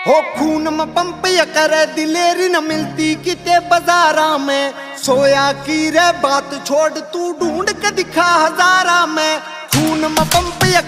हो खून में पंप या करे दिलेरी न मिलती किते बाजारा में। सोया की रे बात छोड़ तू ढूंढ के दिखा हजारा में। खून में पंप या